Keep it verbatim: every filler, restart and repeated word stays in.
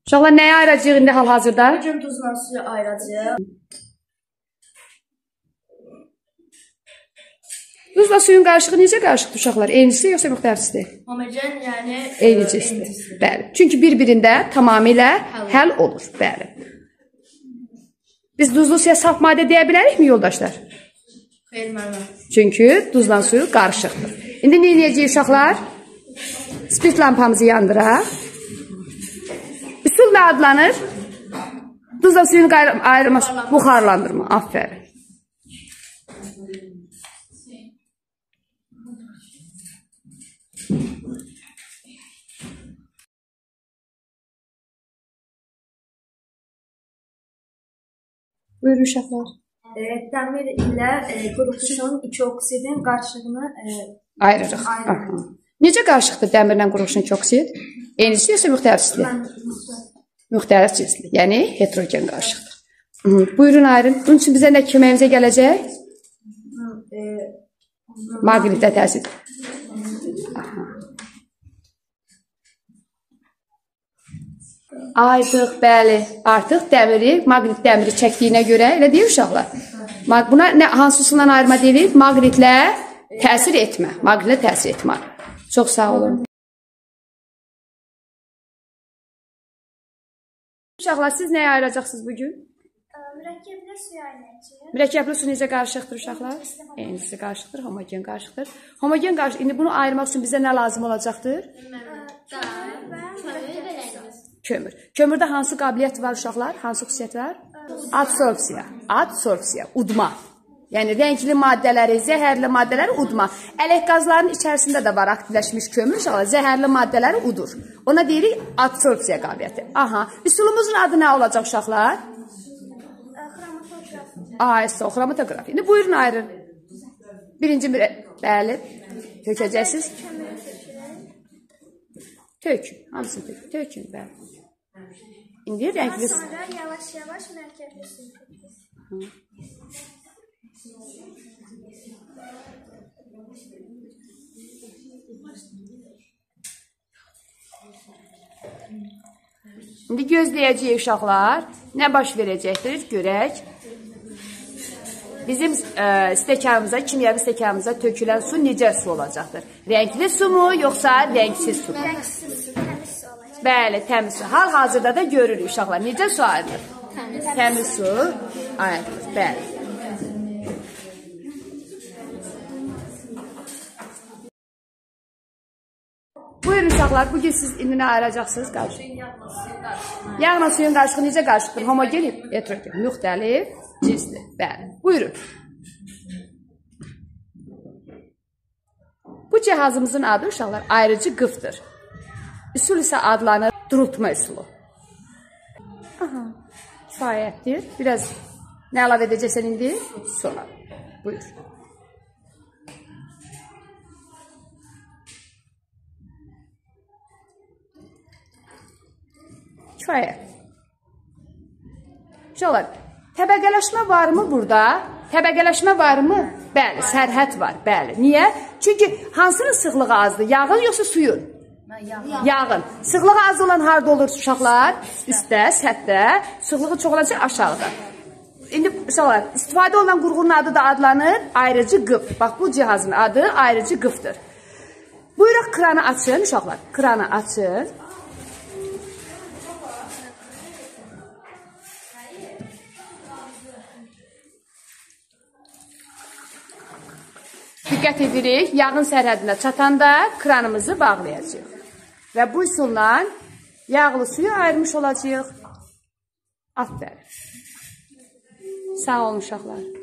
Uşaqlar, nəyə ayıracaq indi hal-hazırda? Bugün duzla suyu ayıracaq. Duzla suyun qarışığı necə qarışıqdır uşaqlar? Eynicisidir yoxsa müxtəlifsidir? Homogen, yəni Eynicisidir. Bəli. Çünki bir-birində tamamilə həll olur. Bəli. Biz duzlu suya saf maddə deyə bilərikmi yoldaşlar? Xeyr, mənə. Çünki duzla suyu qarışıqdır. İndi nə edəcəyik uşaqlar? Spirt lampamızı yandıraq. Üsul nə adlanır? Duzla suyun ayrılması, buxarlandırma. Aferin. Buyurun uşaqlar. E, dəmir ilə e, quruxuşun iki oksidin qarışığını e, ayırırıq. Aha. Necə qarışıqdır dəmirlə quruxuşun iki oksid? Eynicisi yoxsa müxtəlifsidir? Müxtəlif cinsli, yəni heterogen qarışıqdır. Hı, buyurun ayırın. Bunun üçün bizə nə köməyimizə gələcək? E, Maqnitə təsir. Aha. Aydıq, bəli. Artıq dəmiri, maqnit dəmiri çəkdiyinə görə, elə deyil uşaqlar. Buna nə, hansı üsulla ayırma deyilir? Maqnitlə təsir etmə. Maqnitlə təsir etmə. Çox sağ olun. Uşaqlar, siz nəyə ayıracaqsınız bugün? Mürəkkəblə suyu ayıracağıq. Mürəkkəbli su necə qarışıqdır uşaqlar? Eynicisi qarışıqdır, homogen qarışıqdır. Homogen qarışıq. İndi bunu ayırmaq üçün bizə nə lazım olacaqdır? Kömür. Kömürdə hansı qabiliyyət var uşaqlar? Hansı xüsusiyyət var? Adsorpsiya. Adsorpsiya, udma. Yəni rəngli maddələri, zəhərli maddələri udma. Ələk qazlarının içərisində də var aktivləşmiş kömür uşaqlar, zəhərli maddələri udur. Ona deyirik adsorpsiya qabiliyyəti. Aha. Üsulumuzun adı nə olacaq uşaqlar? Xromatoqraf. Aysa, xromatoqraf. İndi buyurun ayırın. Birinci bir, bəli, tökəcəksiniz. Tökün, hamısını tökün, tökün, bəli. İndi rəngli... Sonra yavaş-yavaş mürəkkəbli suyu tökün. İndi gözləyəcəyik uşaqlar. Nə baş verəcəkdir? Görək. Bizim e, stəkanımıza, kimyəvi stəkanımıza tökülən su necə su olacaqdır? Rəngli su mu, yoxsa rəngsiz su mu? Rəngsiz su, təmiz su olacaq. Bəli, təmiz su. Hal-hazırda da görürük uşaqlar. Necə su ayrılır? Təmiz. Təmiz su ayrılır. Bəli. Buyurun uşaqlar, bugün siz indi nə ayıracaqsınız? Qarışıq. Yağla suyun qarışığı necə qarışıqdır? Homogen, heterogen, müxtəlif, cinsli. Bəli. Buyurun. Bu cihazımızın adı uşaqlar ayrıcı qıfdır. Üsul isə adlanır durutma üsulu. Aha, kifayətdir. Biraz nə əlavə edəcəksən indi? Sonra. Buyur. Kifayət. Uşaqlar, təbəqələşmə varmı burada? Təbəqələşmə varmı? Bəli, sərhəd var, bəli. Niyə? Çünki hansının sıxlığı azdır? Yağın yoxsa suyun? Yağın. Yağın. Sıxlığı az olan harada olur uşaqlar? Üstdə, səthdə. Sıxlığı çox olacaq aşağıda. İndi uşaqlar, istifadə olunan qurğunun adı da adlanır ayrıcı qıf. Bax, bu cihazın adı ayrıcı qıfdır. Buyuraq, kranı açın uşaqlar. Kranı açın. Diqqət edirik, yağın sərhədinə çatanda kranımızı bağlayacaq. Və bu üsulla yağlı suyu ayırmış olacaq. Aferin. Sağ olun uşaqlar.